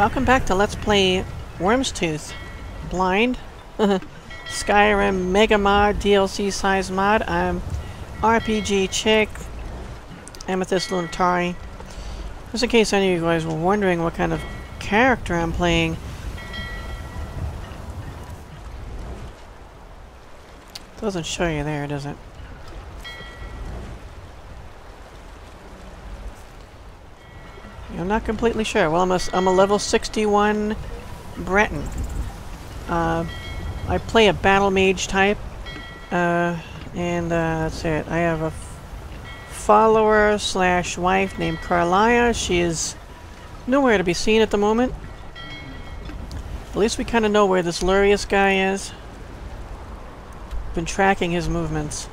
Welcome back to Let's Play Wyrmstooth. Blind. Skyrim Mega Mod DLC size mod. I'm RPG Chick. Amethyst Lunatari. Just in case any of you guys were wondering what kind of character I'm playing. Doesn't show you there, does it? I'm not completely sure. Well, I'm a level 61 Breton. I play a battle mage type, and that's it. I have a follower slash wife named Carlia. She is nowhere to be seen at the moment. At least we kind of know where this Lurius guy is. Been tracking his movements.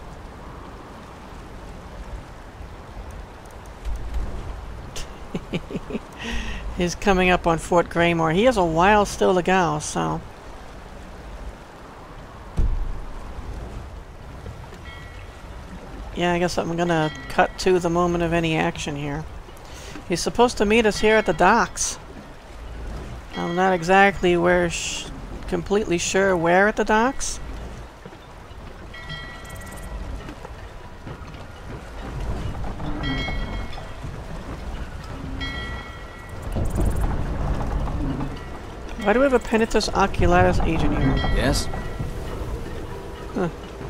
He's coming up on Fort Greymore. He has a while still to go, so... yeah, I guess I'm gonna cut to the moment of any action here. He's supposed to meet us here at the docks. I'm not exactly completely sure where at the docks. Why do we have a Penitus Oculatus agent here? Yes? Huh.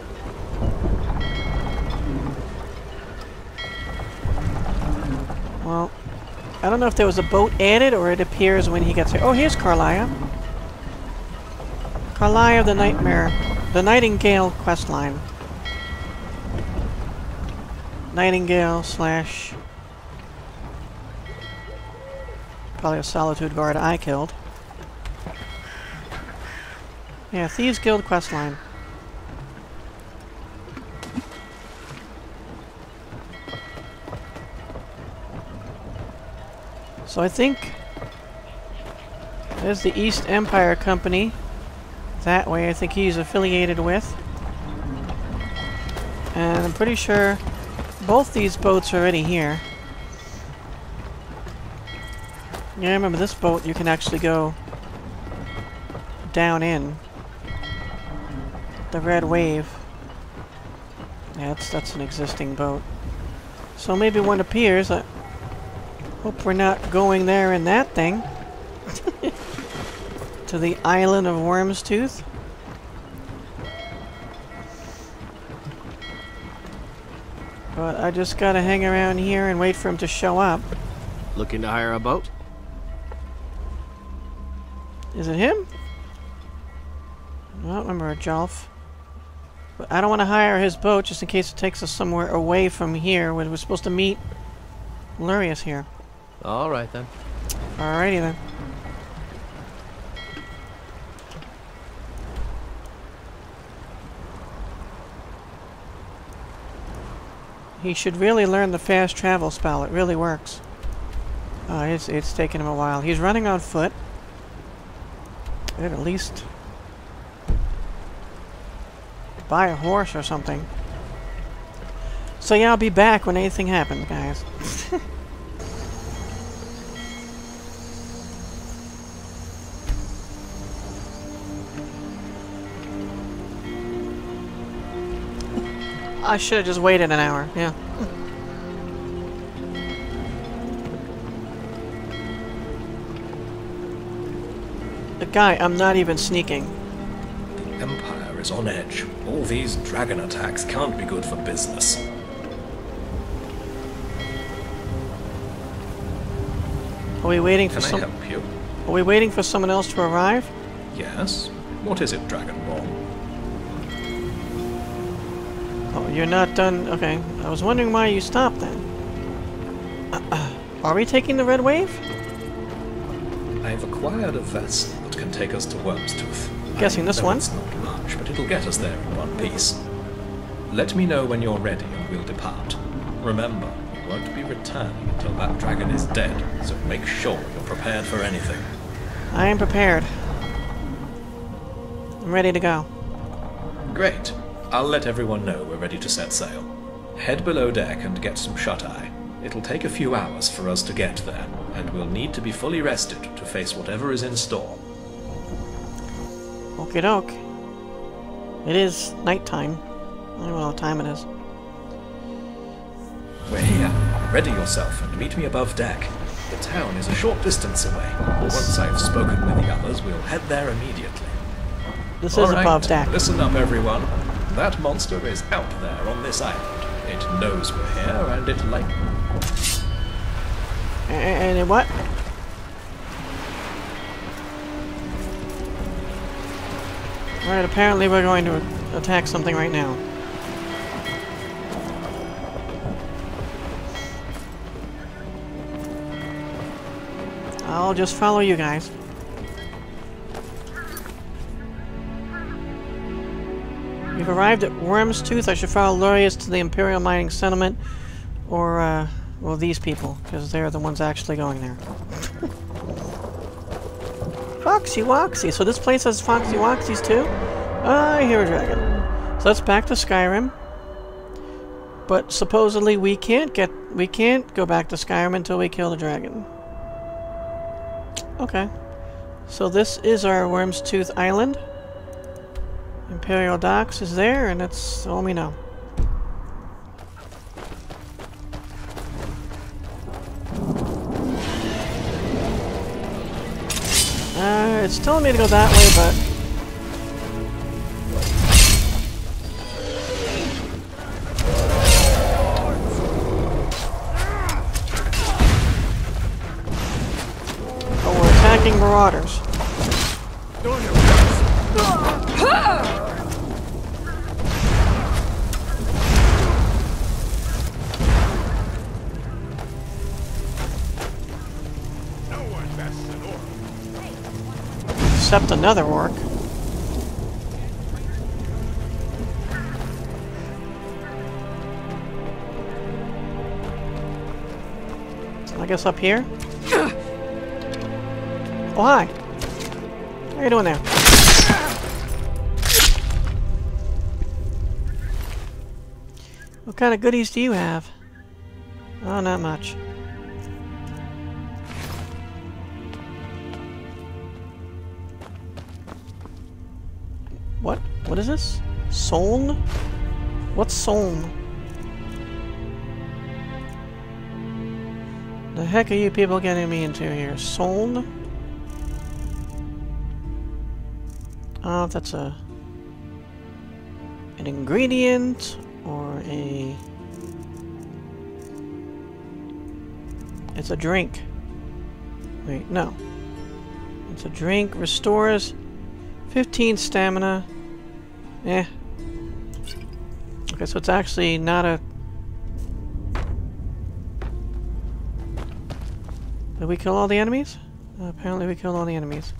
Well, I don't know if there was a boat added or it appears when he gets here. Oh, here's Carlia. Carlia the Nightmare. The Nightingale questline. Nightingale slash... probably a Solitude Guard I killed. Yeah, Thieves Guild questline. So I think there's the East Empire Company. That way, I think he's affiliated with. And I'm pretty sure both these boats are already here. Yeah, I remember this boat you can actually go down in. The Red Wave. Yeah, that's an existing boat. So maybe one appears. I hope we're not going there in that thing. To the island of Wyrmstooth. But I just gotta hang around here and wait for him to show up. Looking to hire a boat? Is it him? I don't remember a Jolf. But I don't want to hire his boat just in case it takes us somewhere away from here when we're supposed to meet Lurius here. Alright then. Alrighty then. He should really learn the fast travel spell. It really works. It's taken him a while. He's running on foot. At least buy a horse or something. So yeah, I'll be back when anything happens, guys. I should have just waited an hour, yeah. The guy, I'm not even sneaking. The Empire is on edge. All these dragon attacks can't be good for business. Are we waiting for Can I help you? Are we waiting for someone else to arrive? Yes. What is it, Dragonborn? Oh, you're not done. Okay. I was wondering why you stopped then. Are we taking the Red Wave? I've acquired a vessel that can take us to Wyrmstooth. Guessing this one? It's not much, but it'll get us there in one piece. Let me know when you're ready and we'll depart. Remember, you won't be returning until that dragon is dead, so make sure you're prepared for anything. I am prepared. I'm ready to go. Great. I'll let everyone know we're ready to set sail. Head below deck and get some shut-eye. It'll take a few hours for us to get there, and we'll need to be fully rested to face whatever is in store. Okie doke. It is nighttime. I don't know what time it is. We're here. Ready yourself and meet me above deck. The town is a short distance away. Once I've spoken with the others, we'll head there immediately. This is above deck. Listen up, everyone. That monster is out there on this island. It knows we're here, and it And it what? Alright, apparently we're going to attack something right now. I'll just follow you guys. We've arrived at Wyrmstooth. I should follow Lurius to the Imperial Mining Settlement, or, well, these people, because they're the ones actually going there. Foxy Woxy! So this place has Foxy Woxies too? I hear a dragon. So that's back to Skyrim. But supposedly we can't go back to Skyrim until we kill the dragon. Okay. So this is our Wyrmstooth Island. Imperial Docks is there, and that's all we know. It's telling me to go that way, but... Oh, we're attacking marauders. Except another orc. I guess up here? Oh, hi! How you doing there? What kind of goodies do you have? Oh, not much. What? What is this? Soln? What's Soln? The heck are you people getting me into here? Soln? I don't know if that's an ingredient or a... It's a drink. Wait, no. It's a drink, restores 15 stamina. Eh. Okay, so it's actually not a... Did we kill all the enemies? Apparently we killed all the enemies.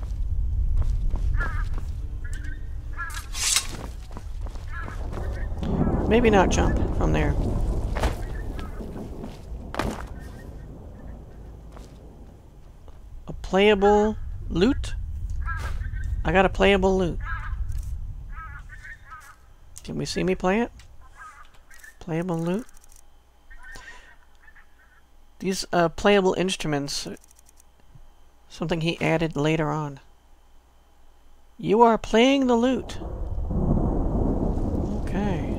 Maybe not jump from there. A playable loot? I got a playable loot. Can we see me play it? Playable loot? These playable instruments, something he added later on. You are playing the lute. Okay.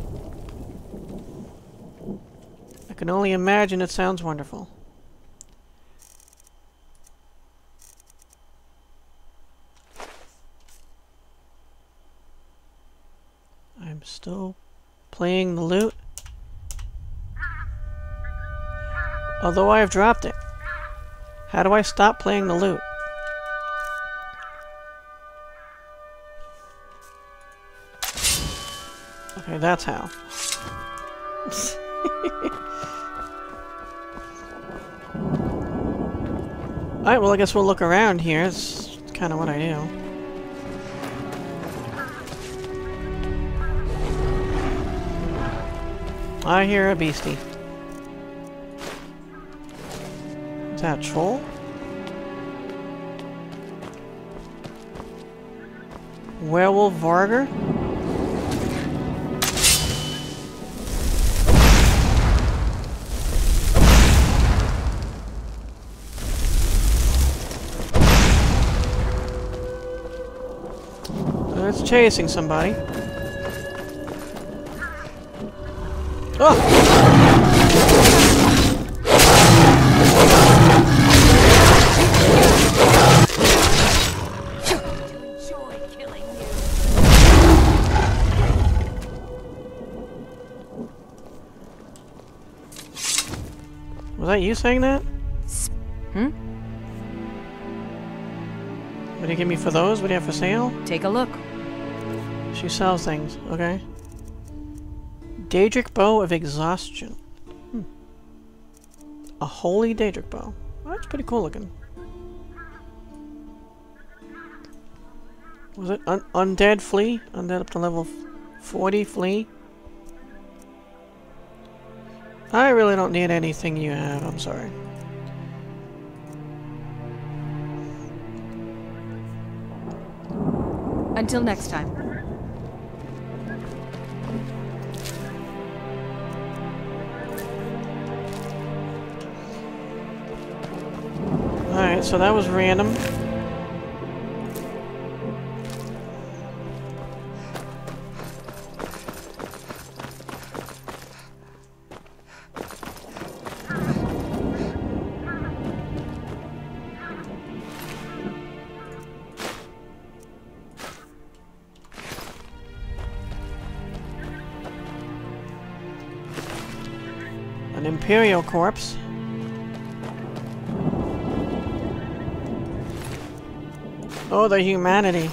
I can only imagine it sounds wonderful. I'm still playing the lute. Although I have dropped it. How do I stop playing the lute? Okay, that's how. Alright, well I guess we'll look around here. It's kind of what I do. I hear a beastie. Is that a troll? Werewolf Varger? It's chasing somebody. Oh! Was that you saying that? Hmm? What do you give me for those? What do you have for sale? Take a look. She sells things. Okay. Daedric Bow of Exhaustion. A holy Daedric Bow. Well, that's pretty cool looking. Was it Undead Flea? Undead up to level 40 Flea? I really don't need anything you have, I'm sorry. Until next time. Alright, so that was random. An Imperial corpse. Oh, the humanity.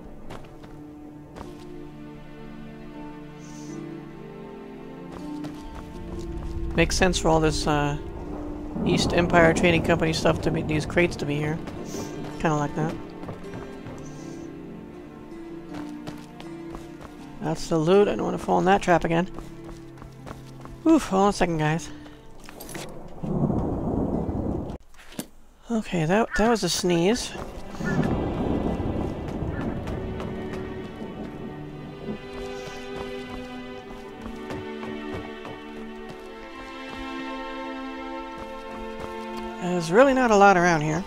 Makes sense for all this East Empire Trading Company stuff to be, these crates to be here. Kinda like that. That's the loot. I don't want to fall in that trap again. Oof, hold on a second, guys. Okay, that was a sneeze. There's really not a lot around here.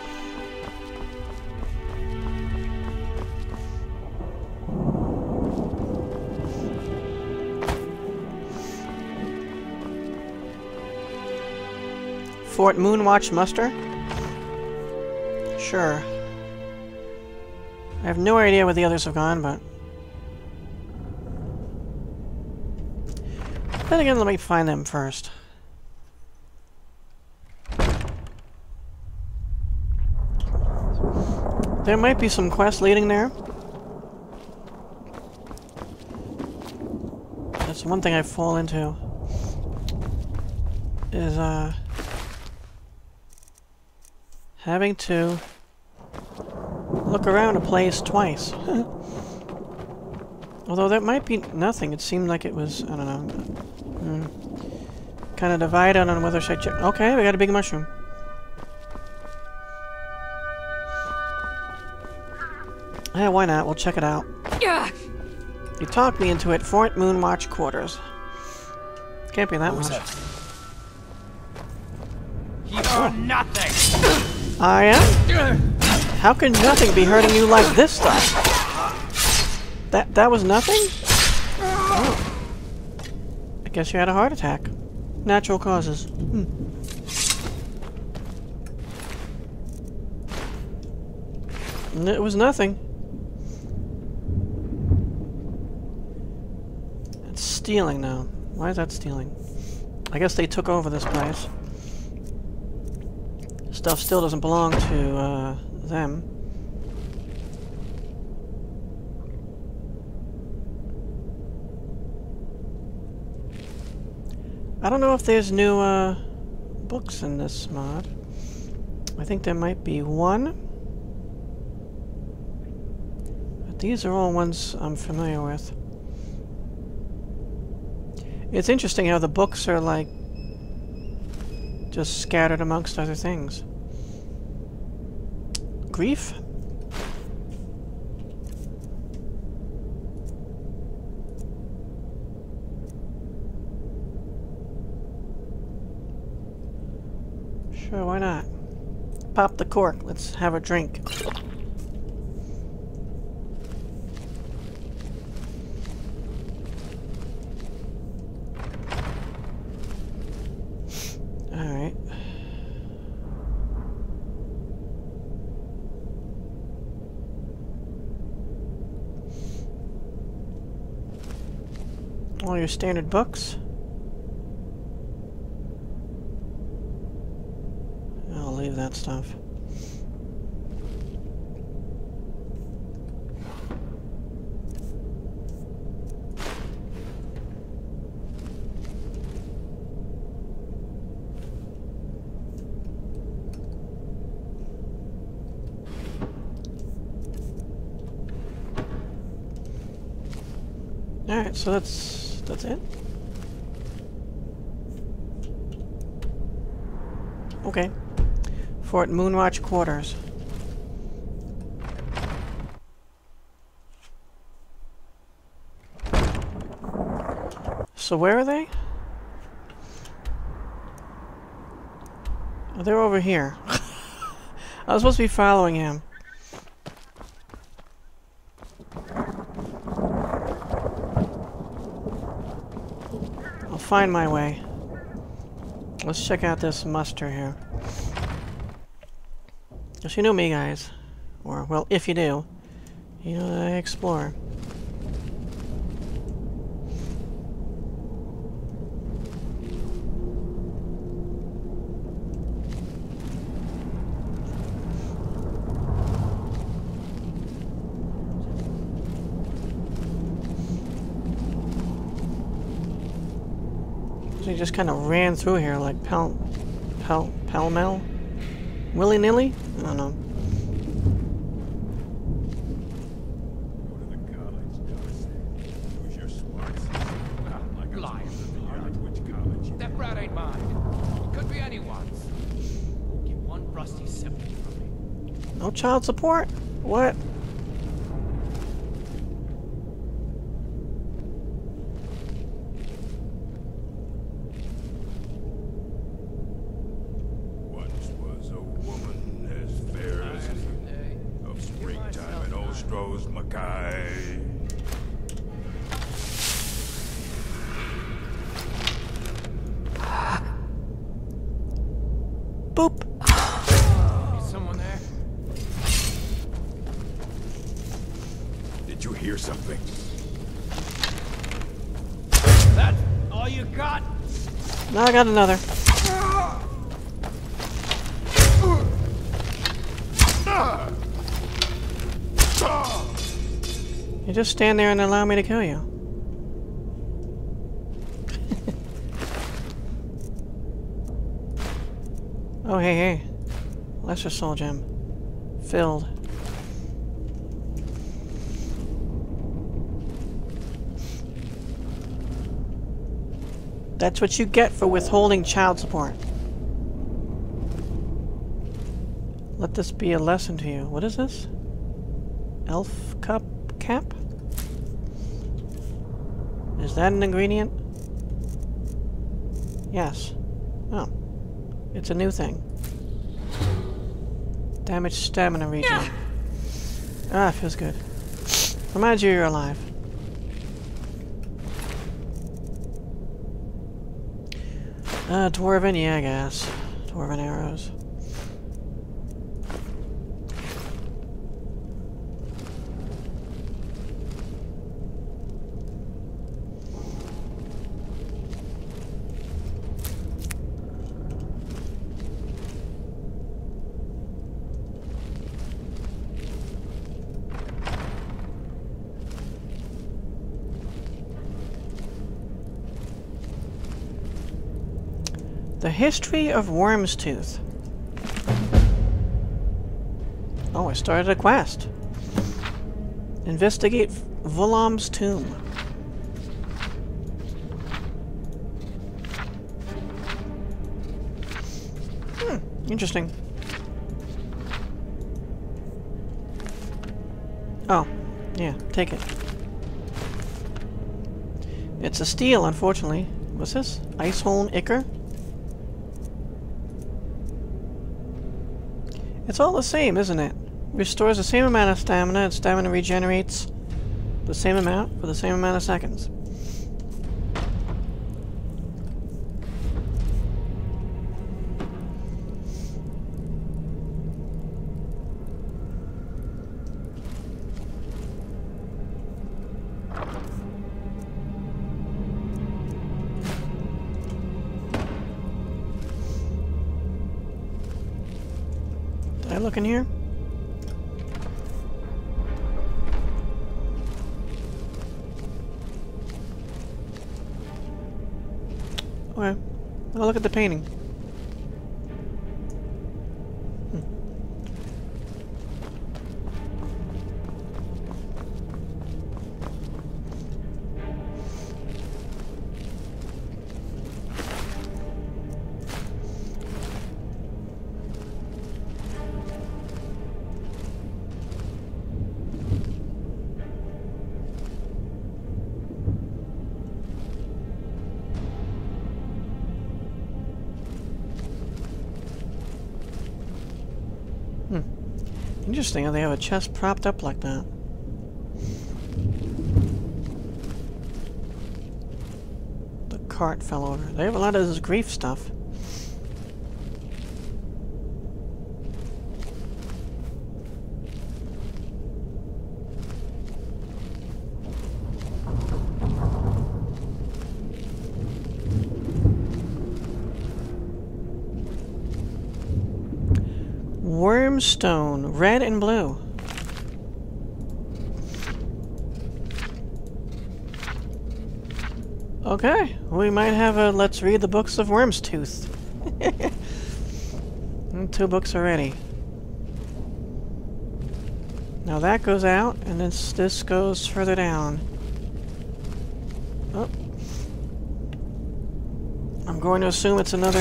Fort Moonwatch muster? Sure. I have no idea where the others have gone, but... then again, let me find them first. There might be some quests leading there. That's one thing I fall into. Is, having to look around a place twice. Although that might be nothing. It seemed like it was, I don't know. Kind of divided on whether should I check. Okay, we got a big mushroom. Yeah, why not? We'll check it out. You talked me into it. Fort Moonwatch quarters. Can't be that much. You're nothing! I am? How can nothing be hurting you like this stuff? That was nothing? Oh. I guess you had a heart attack. Natural causes. It was nothing. It's stealing now. Why is that stealing? I guess they took over this place. Stuff still doesn't belong to, them. I don't know if there's new, books in this mod. I think there might be one. But these are all ones I'm familiar with. It's interesting how the books are, like, just scattered amongst other things. Grief? Sure, why not? Pop the cork. Let's have a drink. All your standard books. I'll leave that stuff. Alright, so that's it? Okay. Fort Moonwatch quarters. So where are they? Oh, they're over here. I was supposed to be following him. Find my way. Let's check out this muster here. If you know me, guys, or, well, if you do, you know that I explore. He just kind of ran through here like pell-mell? Willy-nilly? I don't know. That brat ain't mine. Could be anyone's. Get one rusty symbol from me. No child support? What? Boop. Is someone there? Did you hear something? That's all you got? Now I got another. You just stand there and allow me to kill you. Oh, hey, hey. Lesser soul gem. Filled. That's what you get for withholding child support. Let this be a lesson to you. What is this? Elf cup cap? Is that an ingredient? Yes. Oh. It's a new thing. Damaged stamina regen. Ah, feels good. Reminds you you're alive. Dwarven, yeah, I guess. Dwarven arrows. The history of Wyrmstooth. Oh, I started a quest. Investigate Vulam's tomb. Interesting. Oh, yeah, take it. It's a steal, unfortunately. What's this? Iceholm Ichor? It's all the same, isn't it? Restores the same amount of stamina, and stamina regenerates the same amount for the same amount of seconds. I look in here? Okay. I'll look at the painting. Interesting how they have a chest propped up like that. The cart fell over. They have a lot of this grief stuff. Wyrmstone, red and blue. Okay, we might have a let's read the books of Wyrmstooth. 2 books already. Now that goes out, and this goes further down. Oh. I'm going to assume it's another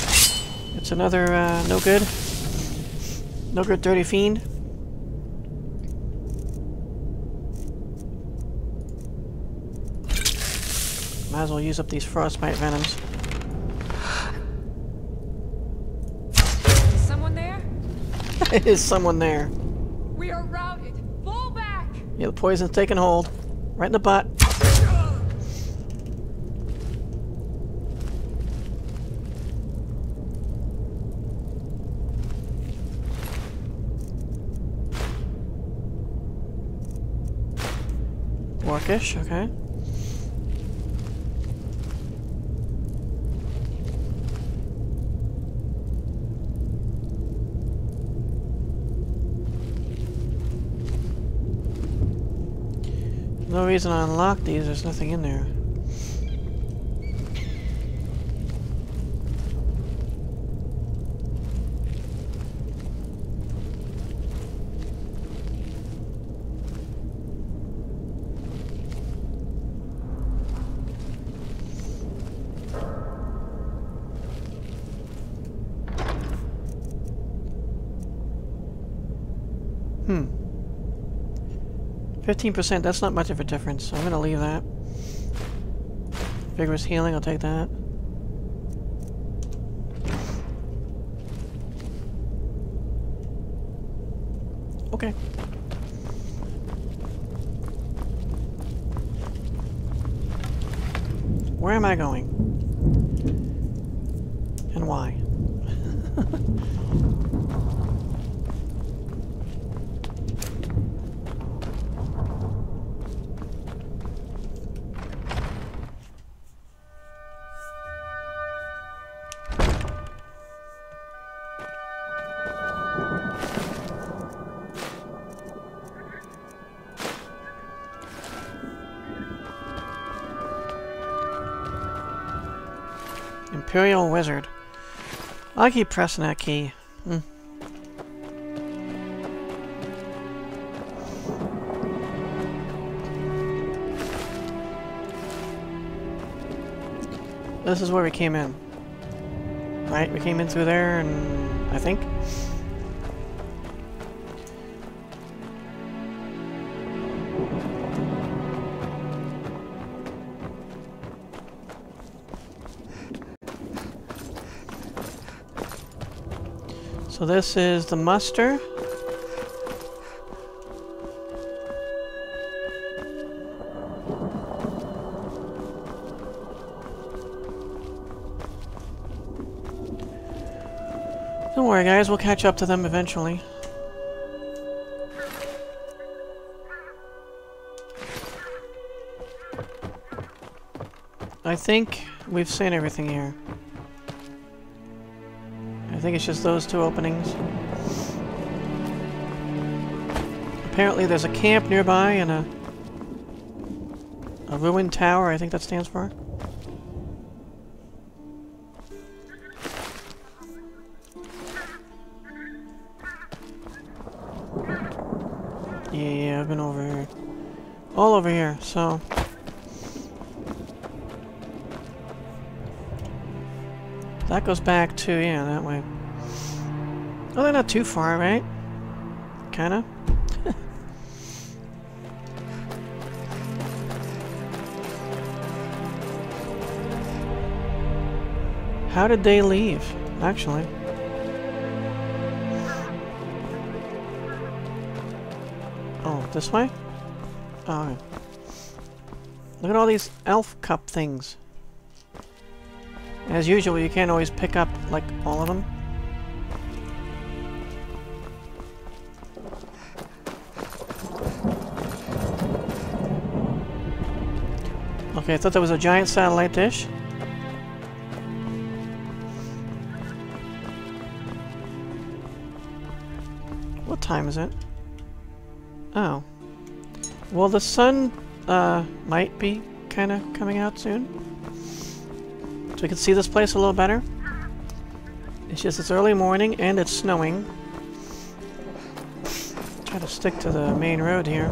no good. No good dirty fiend. Might as well use up these frostbite venoms. Is someone there? Is someone there? We are routed. Fall back. Yeah, the poison's taking hold. Right in the butt. Orcish, okay. No reason to unlock these, there's nothing in there. Hmm. 15%, that's not much of a difference. I'm gonna leave that. Vigorous healing, I'll take that. Okay. Where am I going? And why? Imperial Wizard. I'll keep pressing that key. This is where we came in. Right? We came in through there, and I think. So this is the muster. Don't worry guys, we'll catch up to them eventually. I think we've seen everything here. I think it's just those 2 openings. apparently there's a camp nearby and a ruined tower, I think that stands for. Yeah, I've been over here. All over here, so... That goes back to, yeah, that way. Oh, they're not too far, right? Kinda. How did they leave, actually? Oh, this way? Oh, okay. Look at all these elf cup things. As usual, you can't always pick up, like, all of them. Okay, I thought there was a giant satellite dish. What time is it? Oh. Well, the sun, might be kind of coming out soon. So we can see this place a little better. It's just it's early morning and it's snowing. Try to stick to the main road here.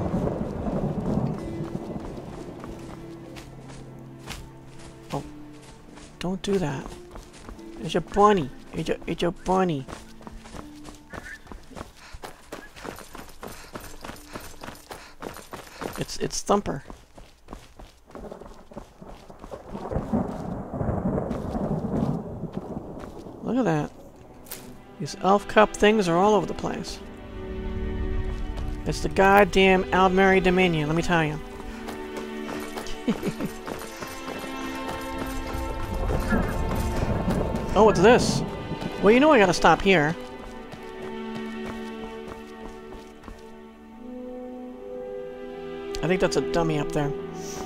Oh. Don't do that. It's your bunny. It's your bunny. It's Thumper. Look at that. These elf cup things are all over the place. It's the goddamn Aldmeri Dominion, let me tell you. Oh, what's this? Well, you know I gotta stop here. I think that's a dummy up there.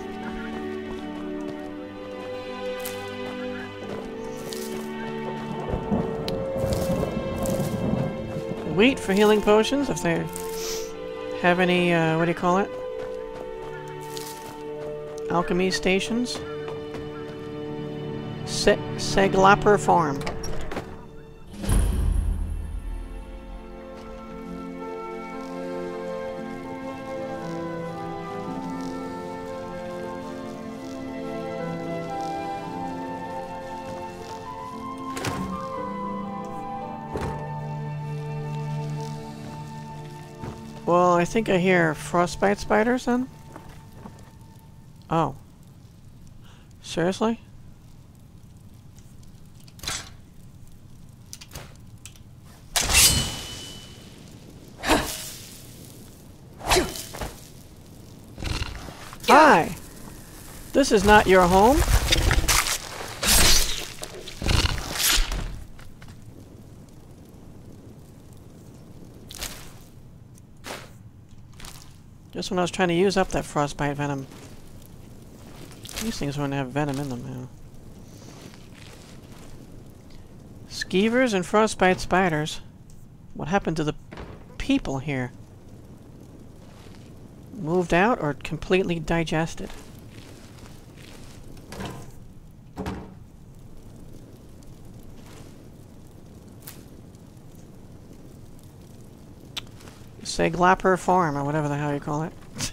Wait for healing potions if they have any, what do you call it? Alchemy stations. Seglapper Farm. Well, I think I hear frostbite spiders then. Oh. Seriously? Hi! This is not your home? Just when I was trying to use up that frostbite venom. These things wouldn't have venom in them now. Skeevers and frostbite spiders. What happened to the people here? Moved out or completely digested? Seglapper Farm, or whatever the hell you call it.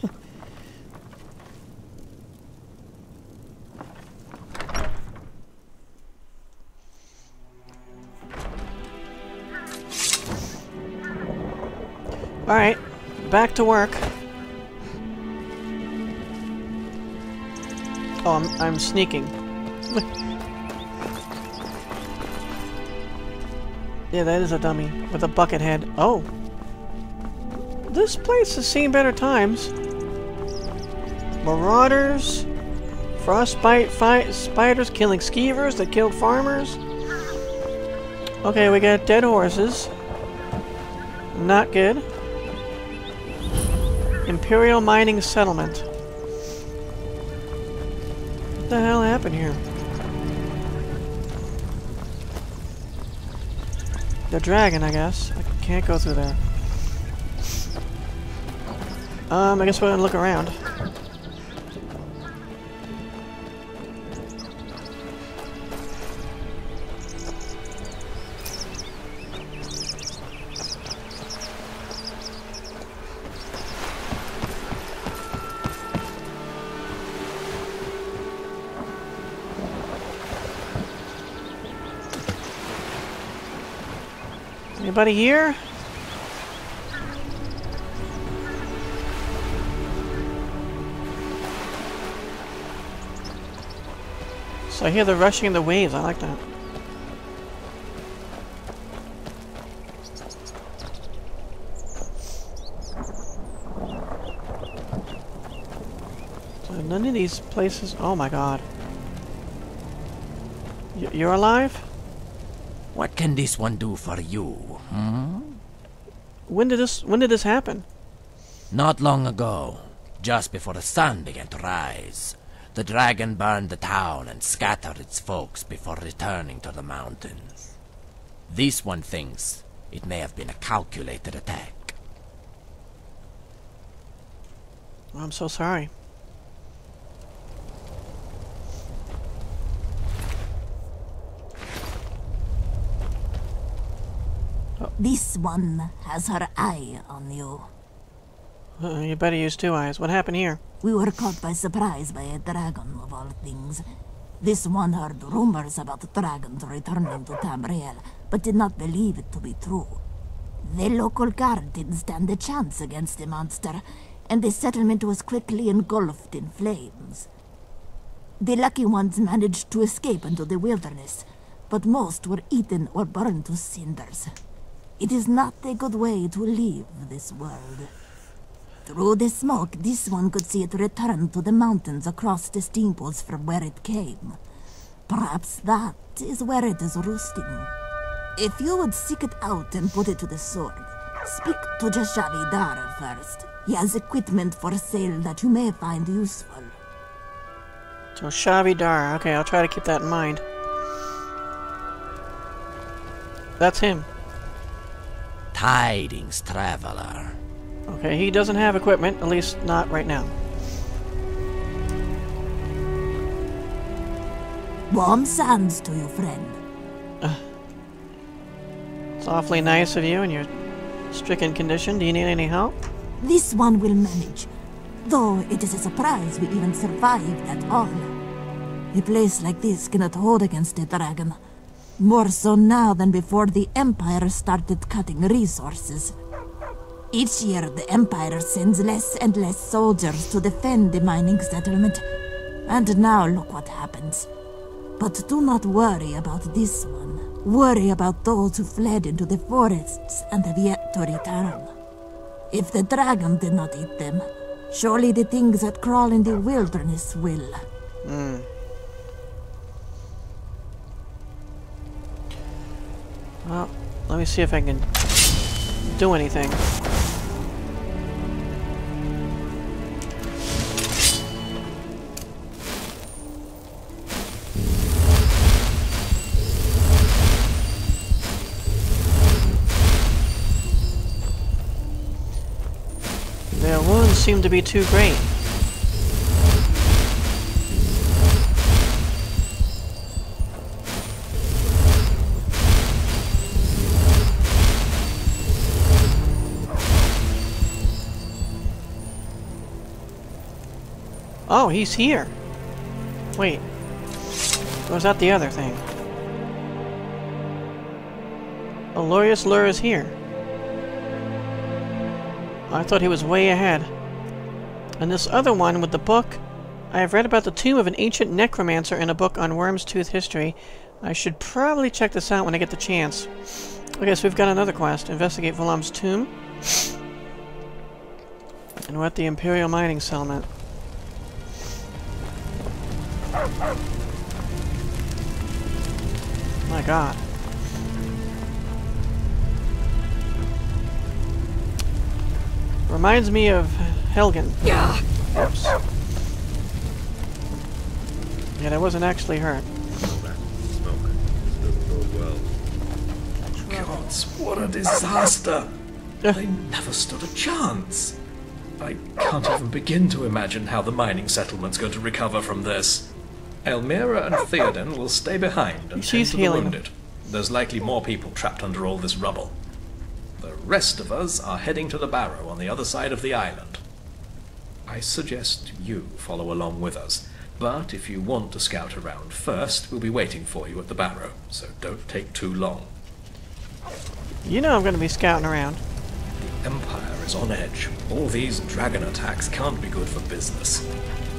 Alright, back to work. Oh, I'm sneaking. Yeah, that is a dummy with a bucket head. Oh! This place has seen better times. Marauders, frostbite spiders killing skeevers that killed farmers. Okay, we got dead horses. Not good. Imperial Mining Settlement. What the hell happened here? The dragon, I guess. I can't go through there. I guess we're gonna look around. Anybody here? So I hear the rushing of the waves. I like that. So none of these places. Oh my god. You're alive? What can this one do for you, hmm? When did this happen? Not long ago, just before the sun began to rise, the dragon burned the town and scattered its folks before returning to the mountains. This one thinks it may have been a calculated attack. I'm so sorry. This one has her eye on you. You better use 2 eyes. What happened here? We were caught by surprise by a dragon, of all things. This one heard rumors about dragons returning to Tamriel, but did not believe it to be true. The local guard didn't stand a chance against the monster, and the settlement was quickly engulfed in flames. The lucky ones managed to escape into the wilderness, but most were eaten or burned to cinders. It is not a good way to leave this world. Through the smoke, this one could see it return to the mountains across the steamboats from where it came. Perhaps that is where it is roosting. If you would seek it out and put it to the sword, speak to Jashavi Dar first. He has equipment for sale that you may find useful. So Shavi Dar. Okay, I'll try to keep that in mind. That's him. Tidings, traveler. Okay, he doesn't have equipment, at least not right now. Warm sands to you, friend. It's awfully nice of you in your stricken condition. Do you need any help? This one will manage, though it is a surprise we even survived at all. A place like this cannot hold against a dragon. More so now than before the Empire started cutting resources. Each year, the Empire sends less and less soldiers to defend the mining settlement. And now look what happens. But do not worry about this one. Worry about those who fled into the forests and have yet to return. If the dragon did not eat them, surely the things that crawl in the wilderness will. Well, let me see if I can do anything. Their wounds seem to be too great. Oh, he's here. Wait. Or was that the other thing? Alorius Lure is here. I thought he was way ahead. And this other one with the book, I have read about the tomb of an ancient necromancer in a book on Wyrmstooth history. I should probably check this out when I get the chance. Okay, so we've got another quest. Investigate Volam's tomb. And we're at the Imperial Mining Settlement. My god. Reminds me of Helgen. Yeah. Oops. Yet I wasn't actually hurt. Gods, what a disaster! They never stood a chance. I can't even begin to imagine how the mining settlement's going to recover from this. Elmira and Theoden will stay behind and tend She's to the healing. wounded. There's likely more people trapped under all this rubble. The rest of us are heading to the barrow on the other side of the island. I suggest you follow along with us, but if you want to scout around first, we'll be waiting for you at the barrow, so don't take too long. You know I'm going to be scouting around. The Empire is on edge. All these dragon attacks can't be good for business.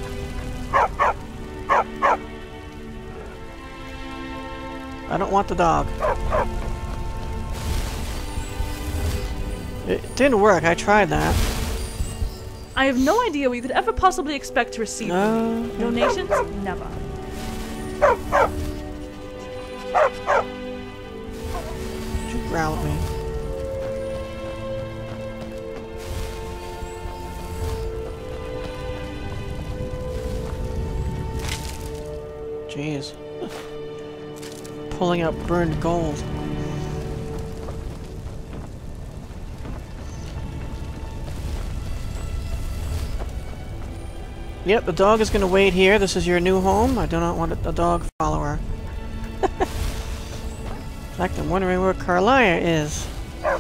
I don't want the dog. It didn't work. I tried that. I have no idea what you could ever possibly expect to receive from me. Donations? Never. Did you growl at me? Jeez. Pulling out burned gold. Yep, the dog is going to wait here. This is your new home. I do not want a dog follower. In fact, I'm wondering where Carlia is.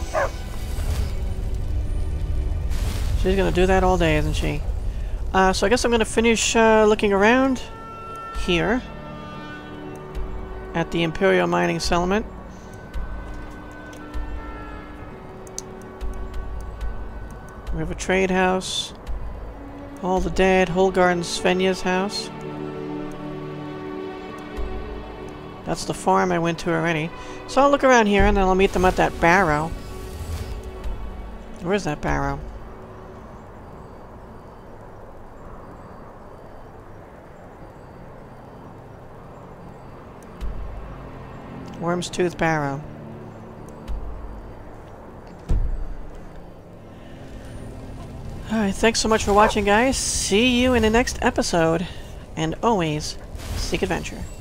She's going to do that all day, isn't she? So I guess I'm going to finish looking around here at the Imperial Mining Settlement. We have a trade house. All the Dead, Holgar and Svenja's house. That's the farm I went to already. So I'll look around here and then I'll meet them at that barrow. Where's that barrow? Wyrmstooth Barrow. Alright, thanks so much for watching, guys. See you in the next episode. And always, seek adventure.